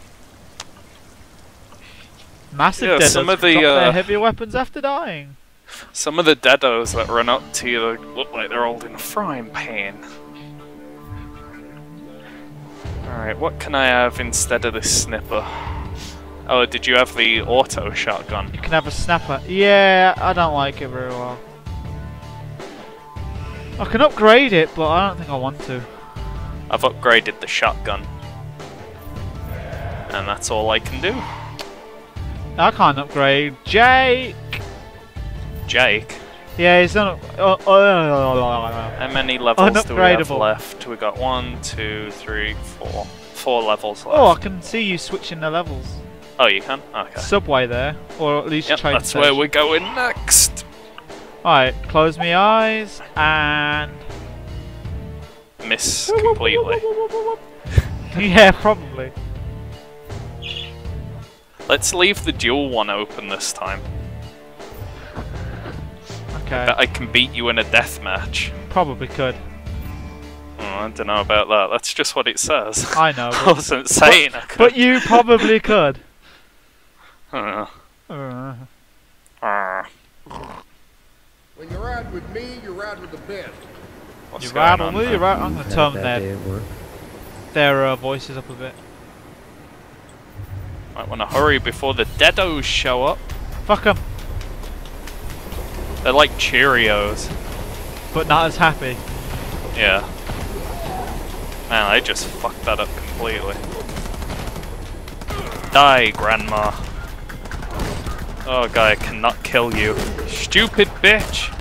Massive Yeah, deados some of drop the, their uh, heavier weapons after dying. Some of the deados that run up to you look like they're holding a frying pan. Alright, what can I have instead of this snipper? Oh, did you have the auto shotgun? You can have a snapper. Yeah, I don't like it very well. I can upgrade it, but I don't think I want to. I've upgraded the shotgun. And that's all I can do. I can't upgrade. Jake! Jake, Yeah, he's not. Uh, uh, how many levels do we have Unupgradable. left? We got one, two, three, four. Four levels left. oh, I can see you switching the levels. Oh, you can? Okay. Subway there, or at least Yep, train that's station. where we're going next. Alright, close my eyes and. Miss completely. Yeah, probably. Let's leave the dual one open this time. Okay, Bet I can beat you in a death match. probably could. Oh, I don't know about that. That's just what it says. I know, I but, wasn't saying I could. but you probably could. Uh, Uh, uh, When you ride with me, you ride with the best. what's you going right, on will there? you right? I'm gonna turn That day their at work. their uh, voices up a bit. Might want to hurry before the deados show up. Fuck 'em, They're like Cheerios. but not as happy. Yeah. Man, I just fucked that up completely. Die, Grandma. Oh, guy, I cannot kill you. Stupid bitch!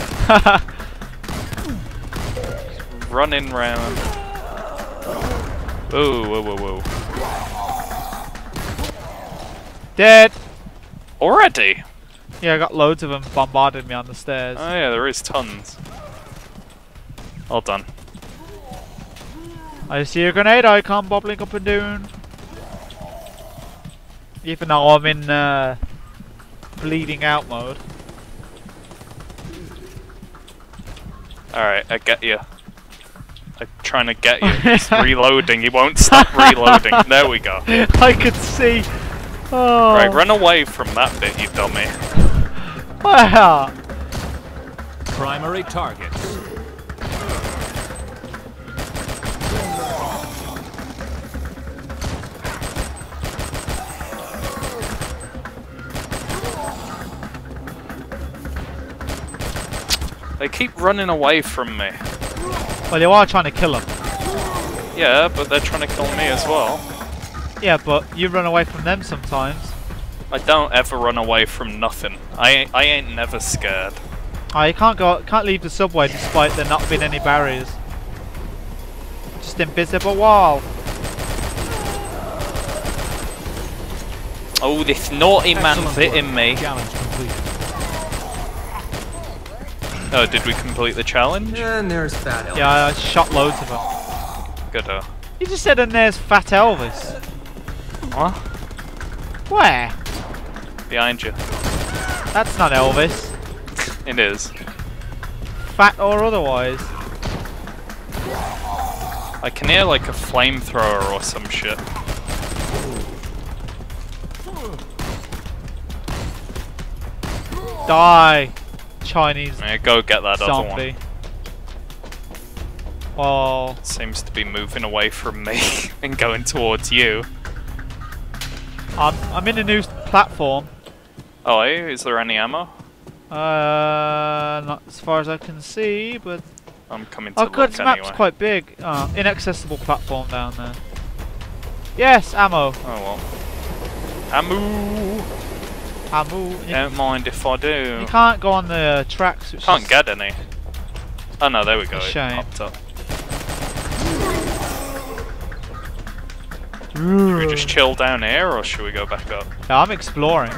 Running round. Whoa, whoa, whoa, whoa. Dead. Already? Yeah, I got loads of them bombarding me on the stairs. Oh yeah, there is tons. Well done. I see a grenade icon bobbling up and down. Even though I'm in uh, bleeding out mode. Alright, I get you. I'm trying to get you. He's reloading. He won't stop reloading. There we go. I could see. Oh. Right, run away from that bit, you dummy. Wow. Primary targets. They keep running away from me. Well, you are trying to kill them. Yeah, but they're trying to kill me as well. Yeah, but you run away from them sometimes. I don't ever run away from nothing. I ain't, I ain't never scared. Oh, you can't go, can't leave the subway despite there not being any barriers. Just first invisible wall. Oh, this naughty man's Excellent hitting work. me. Challenge completed. Oh, did we complete the challenge? And there's Fat Elvis. Yeah, I shot loads of them. Good. Uh, You just said, and there's Fat Elvis. what? Where? Behind you. That's not Elvis. It is. Fat or otherwise. I can hear like a flamethrower or some shit. Die, Chinese Yeah, go get that other zombie. one. Oh, Seems to be moving away from me and going towards you. I'm I'm in a new platform. Oh, hey, is there any ammo? Uh, not as far as I can see, but I'm coming to oh, look good, this anyway. map's quite big. Uh, inaccessible platform down there. Yes, ammo. Oh well. Ammo! Ammo. You, Don't mind if I do. you can't go on the uh, tracks. Which Can't is get any. Oh no, there we go. a It shame. popped up. Should we just chill down here or should we go back up? Yeah, I'm exploring.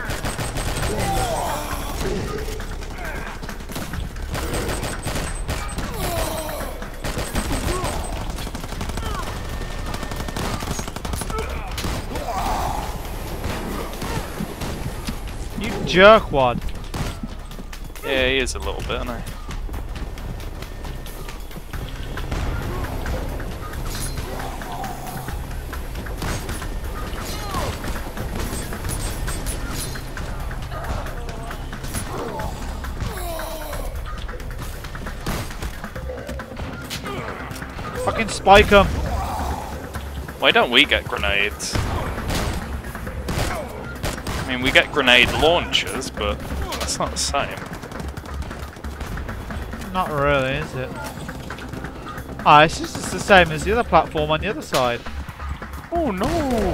You jerkwad. Yeah, he is a little bit, isn't he? Fucking spike him. Why don't we get grenades? I mean, we get grenade launchers, but that's not the same. Not really, is it? Ah, it's just it's the same as the other platform on the other side. Oh no!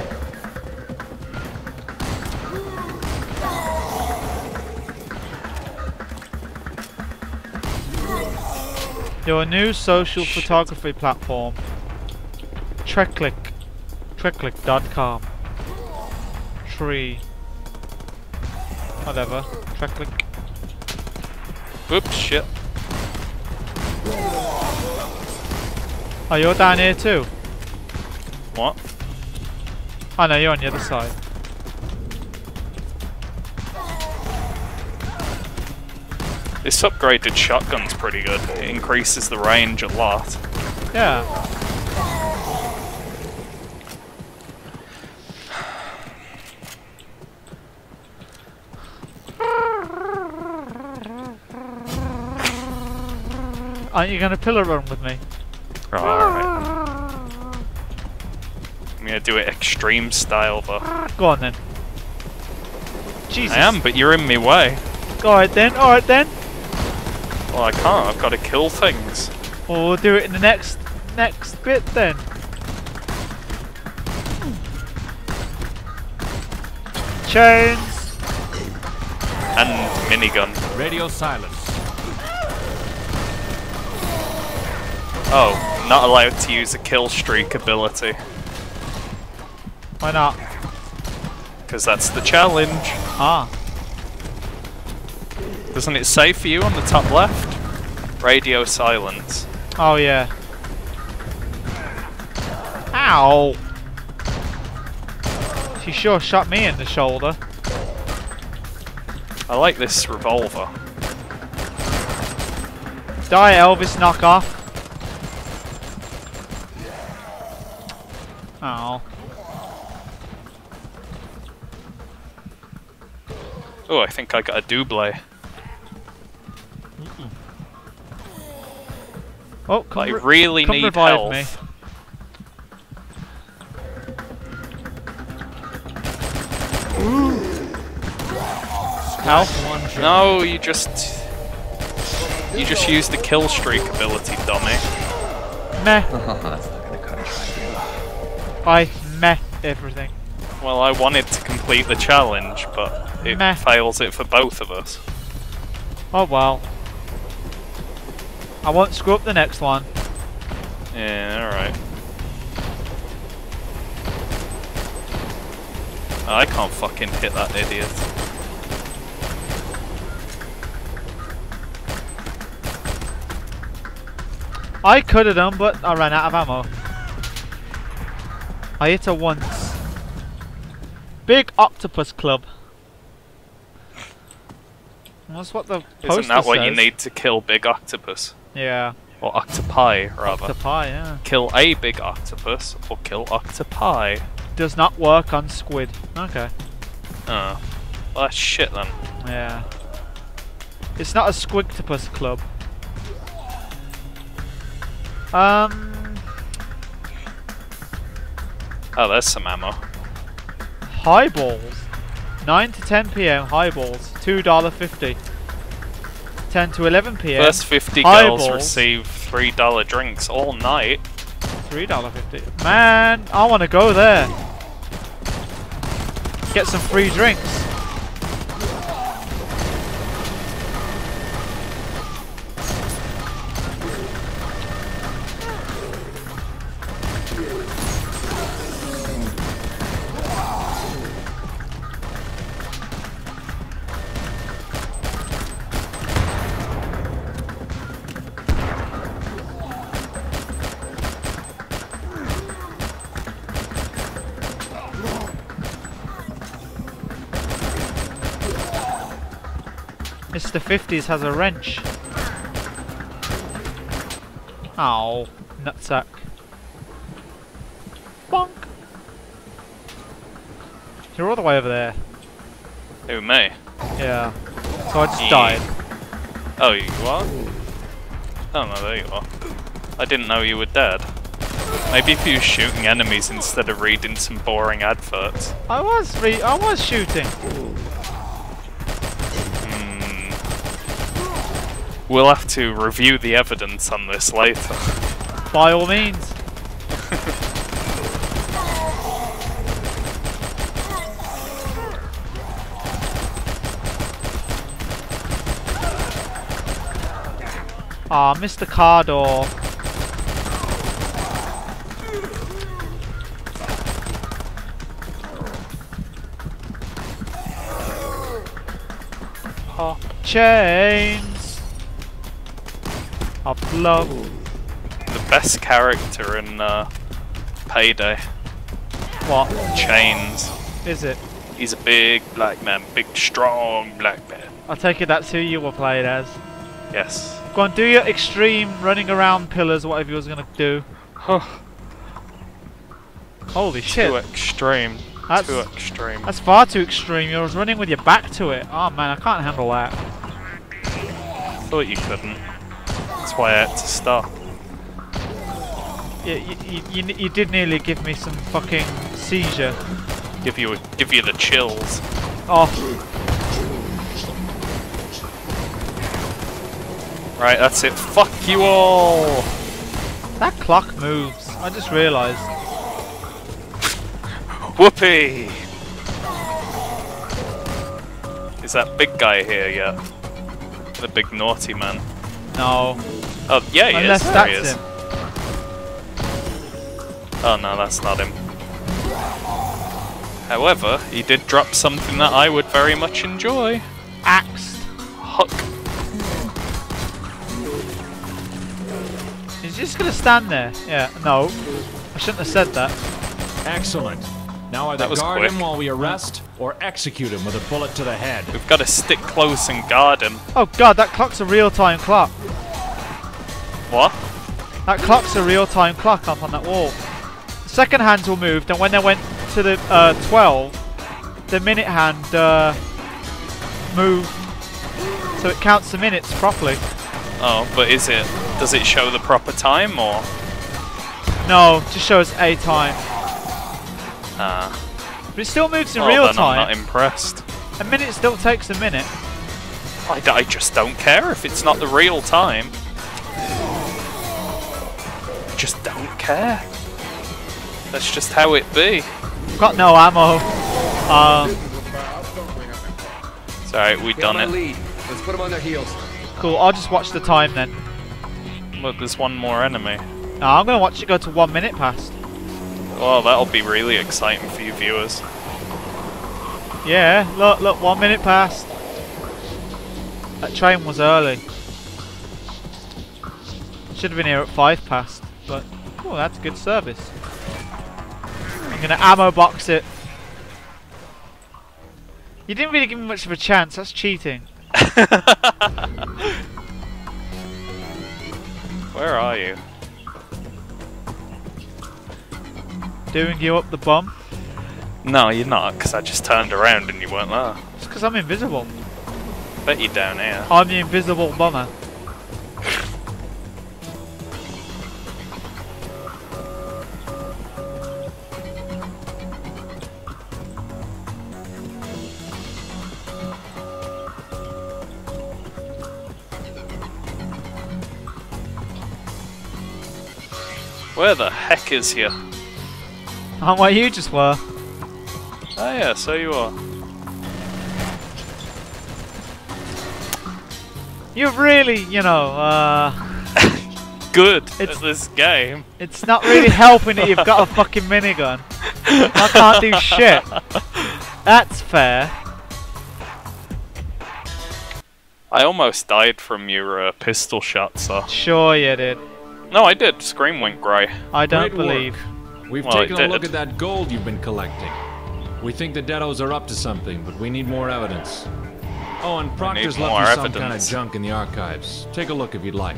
Your new social Shit. photography platform. Treklick. Treklick dot com. Tree. Whatever. Treklick. Oops, shit. Oh, you're down here too? What? Oh no, you're on the other side. This upgraded shotgun's pretty good. It increases the range a lot. Yeah. Aren't you gonna pillar run with me? Alright. I'm gonna do it extreme style though. Go on then. Jesus. I am, but you're in me way. Alright then, alright then. Well, I can't. I've got to kill things. Well, we'll do it in the next next bit then. Chains. And minigun. Radio silence. Oh, not allowed to use a kill streak ability. Why not? Because that's the challenge. Ah. Doesn't it say for you on the top left? Radio silence. Oh yeah. Ow. She sure shot me in the shoulder. I like this revolver. Die, Elvis knockoff. Oh. Oh, I think I got a double. Oh, come I re- really come need revive health. me. Health? One shot. No, you just... You just used the kill streak ability, dummy. Meh. Oh, that's not gonna cut it. I meh everything. Well, I wanted to complete the challenge, but it Meh. fails it for both of us. Oh well. I won't screw up the next one. Yeah, alright. I can't fucking hit that idiot. I could have done, but I ran out of ammo. I hit her once. Big Octopus Club. That's what the poster Isn't that what says. you need to kill big octopus? Yeah. Or octopi, rather. Octopi, yeah. Kill a big octopus, or kill octopi. Does not work on squid. Okay. Oh. Well, that's shit then. Yeah. It's not a Squigtopus Club. Um. Oh, there's some ammo. Highballs. nine to ten P M highballs. two dollars fifty. ten to eleven P M First fifty highballs. girls receive three dollar drinks all night. three dollars fifty. Man, I want to go there. Get some free drinks. Mister fifties has a wrench. Ow, nutsack. Bonk. You're all the way over there. Who, me? Yeah. So I just Yeah. died. Oh, you are? Oh no, there you are. I didn't know you were dead. Maybe if you were shooting enemies instead of reading some boring adverts. I was re I was shooting. We'll have to review the evidence on this later. By all means. Ah, Mister Car door. Pop chains. Of love. The best character in uh, Payday. What? Chains. Is it? He's a big black man, big strong black man. I take it that's who you were playing as. Yes. Go on, do your extreme running around pillars, whatever you was gonna do. Holy shit. Too extreme. That's, Too extreme. That's far too extreme. You was running with your back to it. Oh man, I can't handle that. Thought you couldn't. That's why I had to stop. Yeah, you, you, you, you did nearly give me some fucking seizure. Give you a, give you the chills. Oh. Right, that's it. Fuck you all. That clock moves. I just realised. Whoopee! Is that big guy here yet? The big naughty man. No. Oh, yeah, he Unless is. There that's he is. him. Oh no, that's not him. However, he did drop something that I would very much enjoy. Axed. Hook. He's just gonna stand there. Yeah, no. I shouldn't have said that. Excellent. Now either That was guard quick. him while we arrest, or execute him with a bullet to the head. We've got to stick close and guard him. Oh god, that clock's a real-time clock. What? That clock's a real-time clock up on that wall. The second hands were moved, and when they went to the uh, twelve, the minute hand uh, moved, so it counts the minutes properly. Oh, but is it? Does it show the proper time or? No, it just shows a time. Ah. But it still moves in Oh, real then I'm time. not impressed. A minute still takes a minute. I, I just don't care if it's not the real time. Just don't care. That's just how it be. Got no ammo. Um, It's alright, we done it. Lead. Let's put them on their heels. cool, I'll just watch the time then. Look, there's one more enemy. No, I'm gonna watch it go to one minute past. Well, that'll be really exciting for you viewers. Yeah, look, look, one minute past. That train was early. Should have been here at five past, but oh, that's good service. I'm gonna ammo box it. You didn't really give me much of a chance. That's cheating. Where are you? Doing you up the bum? No, you're not, because I just turned around and you weren't there. It's because I'm invisible. Bet you're down here. I'm the invisible bummer. Where the heck is you? I'm where you just were. Oh yeah, so you are. You're really, you know, uh... good it's, at this game. It's not really helping that you've got a fucking minigun. I can't do shit. That's fair. I almost died from your uh, pistol shot, so... Sure you did. No, I did. Screen went grey. I don't Great believe. work. We've Well, taken it a look did. at that gold you've been collecting. We think the deados are up to something, but we need more evidence. Oh, and Proctor's more left you some kind of evidence. junk in the archives. Take a look if you'd like.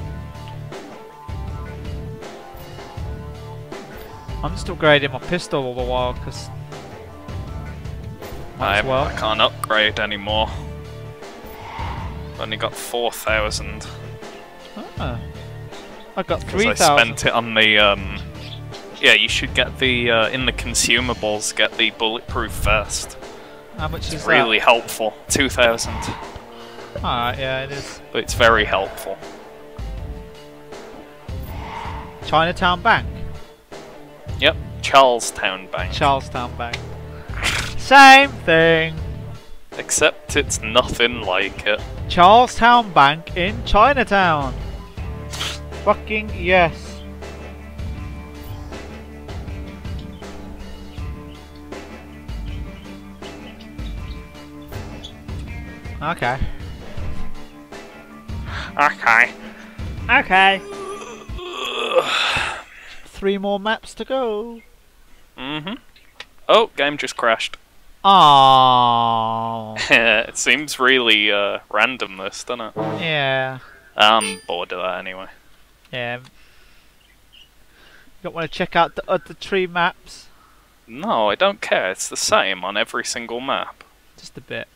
I'm just upgrading my pistol all the while, because... Might I, as well. I can't upgrade anymore. Only got four thousand. Ah. I got Because three I thousand. spent it on the, um... Yeah, you should get the, uh, in the consumables, get the bulletproof vest. How much is It's really that? helpful. two thousand. Alright, yeah, it is. But it's very helpful. Chinatown Bank. Yep, Charlestown Bank. Charlestown Bank. Same thing. Except it's nothing like it. Charlestown Bank in Chinatown. Fucking yes. Okay. Okay. Okay. Three more maps to go. Mm-hmm. Oh, game just crashed. Aww. It seems really uh, random, this, doesn't it? Yeah. I'm bored of that anyway. Yeah. You don't want to check out the other three maps? No, I don't care. It's the same on every single map. Just a bit.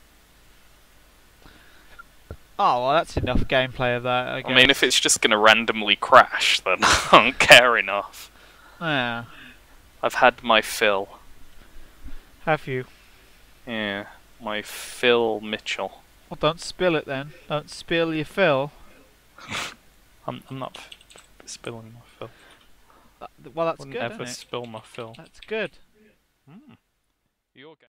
Oh, well, that's enough gameplay of that, I guess. I mean, if it's just going to randomly crash, then I don't care enough. Yeah. I've had my fill. Have you? Yeah, my Phil Mitchell. Well, don't spill it then. Don't spill your fill. I'm, I'm not f spilling my fill. That, well, that's Wouldn't good, ever isn't it? spill my fill. That's good. Mm. Your game.